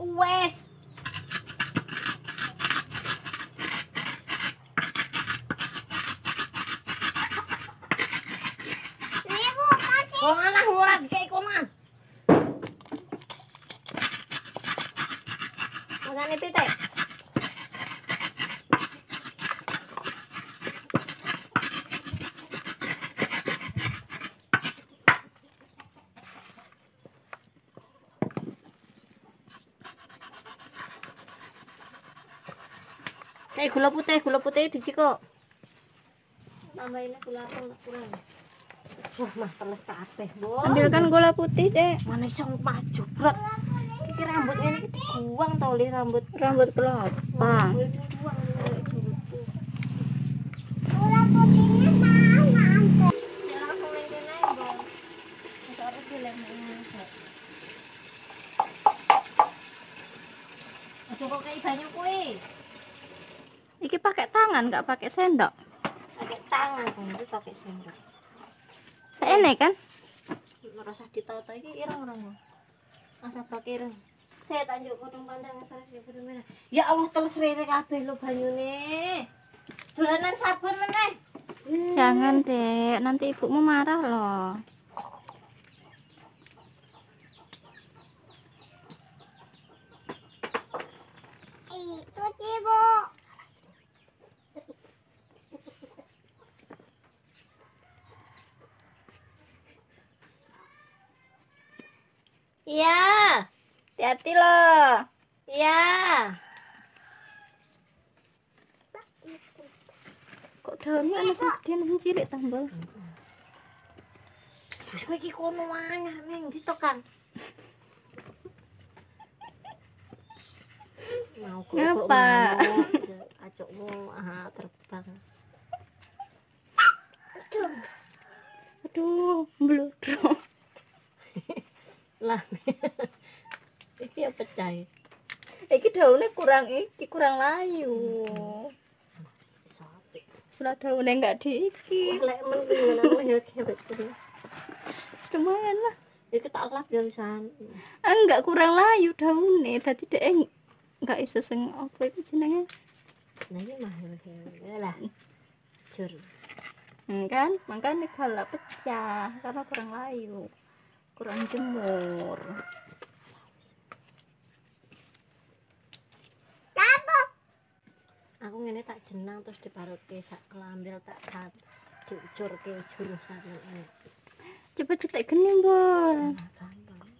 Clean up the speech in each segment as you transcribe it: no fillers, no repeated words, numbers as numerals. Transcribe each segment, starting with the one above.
wes. Ibu, kaki. Wong anak ora dikek koman. Mangane pitik. Gula putih di kok. Tambahin gula kurang. Wah, mah teles kabeh, Bu. Ambilkan gula putih, Dek. Mana iso maju, Bro. Iki rambut ini dibuang to, Li, rambut Rambut kelapa. Gula putihnya mana? Ya langsung ning kene, Bu. Wis arep dilem. Aja kok kayak banyu kuwi. Iki pakai tangan, nggak pakai sendok. Pakai tangan, Bu, pakai sendok. Seene kan? Ora usah ditata iki ireng-ireng. Asa pakai ireng. Saya tanjuk potong pandang sareng bener. Ya Allah teles rere kabeh lho banyune. Dolanan sabun meneh. Jangan, Dek. Nanti ibumu marah loh. Itu Ibu. Iya. Hati-hati loh. Iya. Kok daunnya ana sedih cilik tambah. Wis kowe iki kono wae ning ndi to, Kang? Mau Ngapa? Acokmu terbang. Aduh, bludruk. Lah. Iki ya pecah. Iki daunnya kurang layu. Setelah daunnya nggak diiki. Lek men ya kebet. Lumayan lah. Iki tak lap ya wisan. Enggak kurang layu daunnya. Tadi dek nggak iso sing apa itu jenenge. Nah ini mah ya lah. Jur. Kan makanya kalau pecah karena kurang layu. Kurang jemur. Aku ngene tak jenang terus diparutke sak kelambil tak sat diucurke jurusan ini. Cepet cetek geni, Bol. Gampang.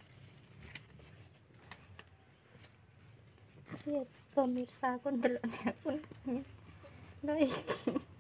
Iya, pemirsa aku ndelokne aku. Lho iki.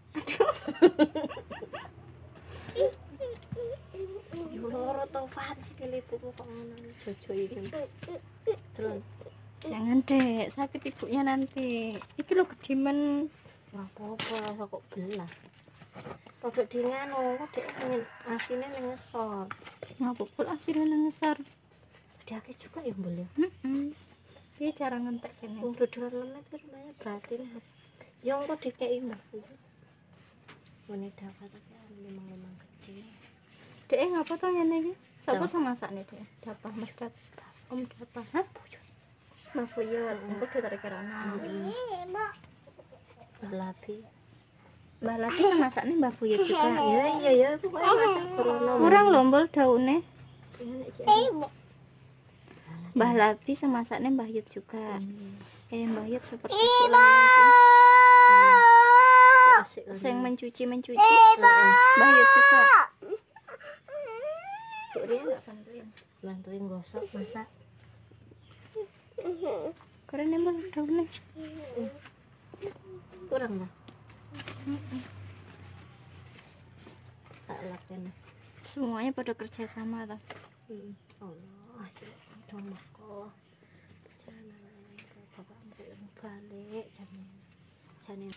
Yo loro to Fat sikile ibuku kok ngono jojo iki. Terus Jangan, Dek, sakit ibunya nanti. Iki lo kedimen. ora apa-apa kok belah. Kodok di nganu, dek asine ning ngesor. Ngapa pul asinnya ngesar? Diake juga ya boleh. Piye cara ngentek kene? Wong dodolan lemet kan namanya berarti lah. Ya engko dikeki mbahku. Ngene dapat lemang-lemang kecil. Dek ngapa to ngene iki? Sapa Tau. sing masakne, Dek? Dapah Mas Dat. Om Dapah. Hah? Mbak Buyut. Engko ditarik ana. Ibu. Berlapi. Mbah lagi sing masakne Mbak Buyut juga. Ya pokoke masak krono. Kurang lombol daune. Ibu. Mbah Labi sing masakne Mbah Yut juga. Mbah Yut super Ibu. sing mencuci Mbah Yut juga. Bu Ria enggak bantuin gosok masak. Keren embel daune. Kurang lah. Tak lakukan. Semuanya pada kerja sama toh. Allah, dong kok. Jangan bapak yang balik jangan.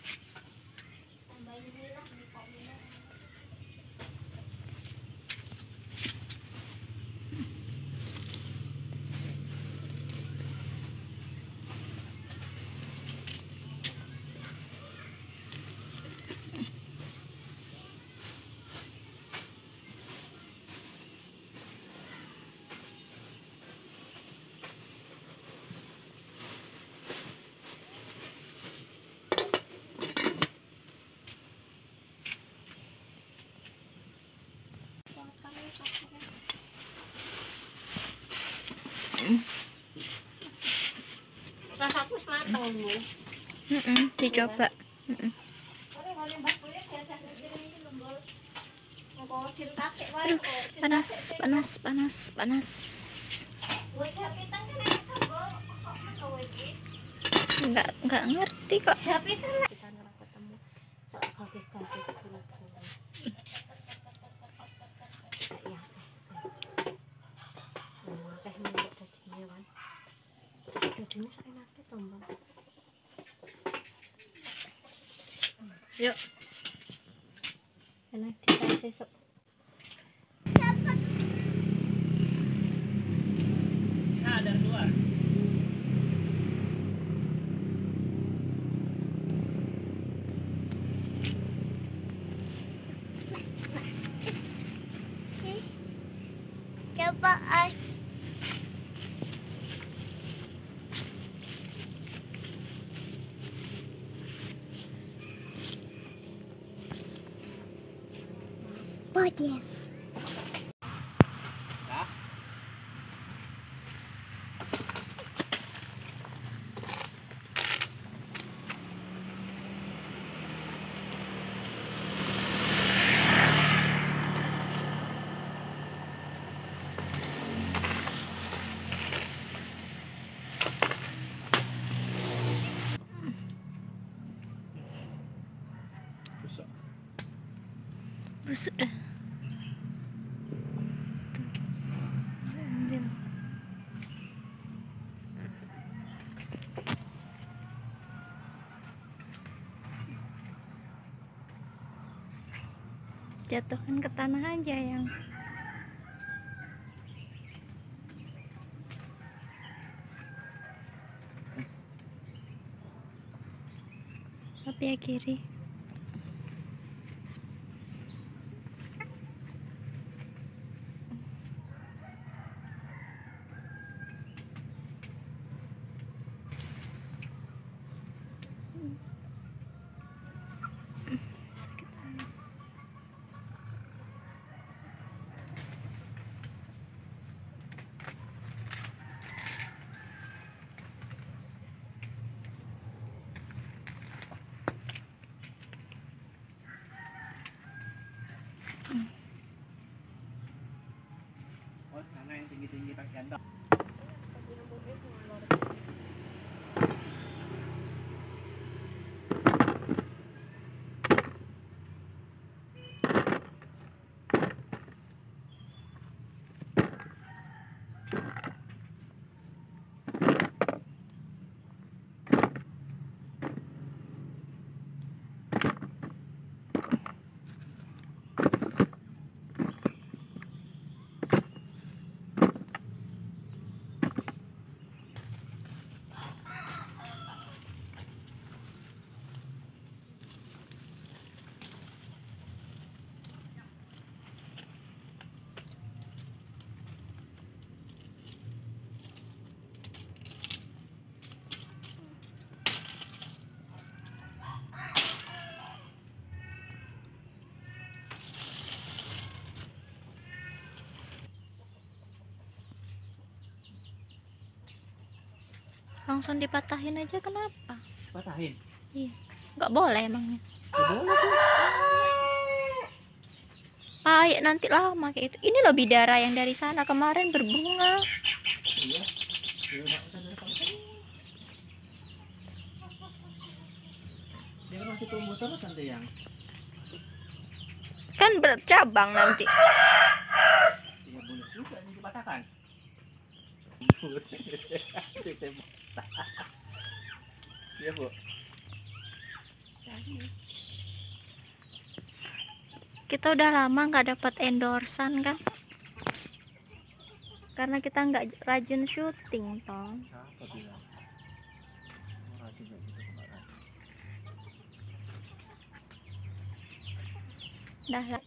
Rasaku mateng lho. Dicoba. Aduh, panas, panas, panas, panas. Nggak ngerti kok. Kita nggak ketemu soal kaki-kaki dulu. Teh minyak dagingnya kan. Dagingnya seenaknya tombol. Yuk. Enak kita sesuk. Ada luar. Coba as. Body. Busuk dah. Ambil. Jatuhkan ke tanah aja yang. Tapi ya kiri. Oh, sana yang tinggi-tinggi pakai ganteng. Langsung dipatahin aja, kenapa? Patahin. Iya. Nggak boleh emangnya. Ya boleh tuh. Pahit nanti lama kayak itu. Ini loh bidara yang dari sana kemarin berbunga. Iya. Ya udah usah direkam. Dia kan masih tumbuh terus nanti yang. Kan bercabang nanti. Ya boleh juga ini dipatahkan. Iya, Bu. Kita udah lama nggak dapat endorsan kan? Karena kita nggak rajin syuting toh. Siapa bilang? Oh, rajin kayak gitu kemarin. Dah lah.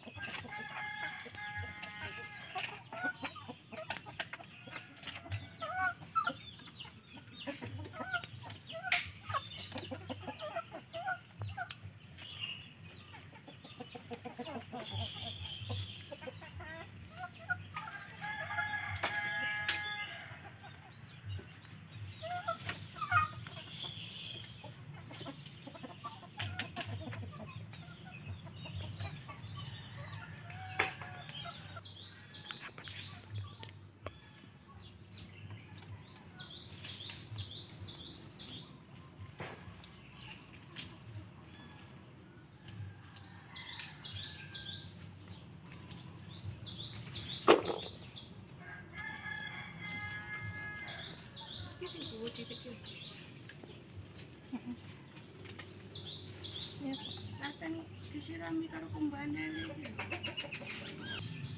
kecil. Ya, akan disirami karo pembandel iki.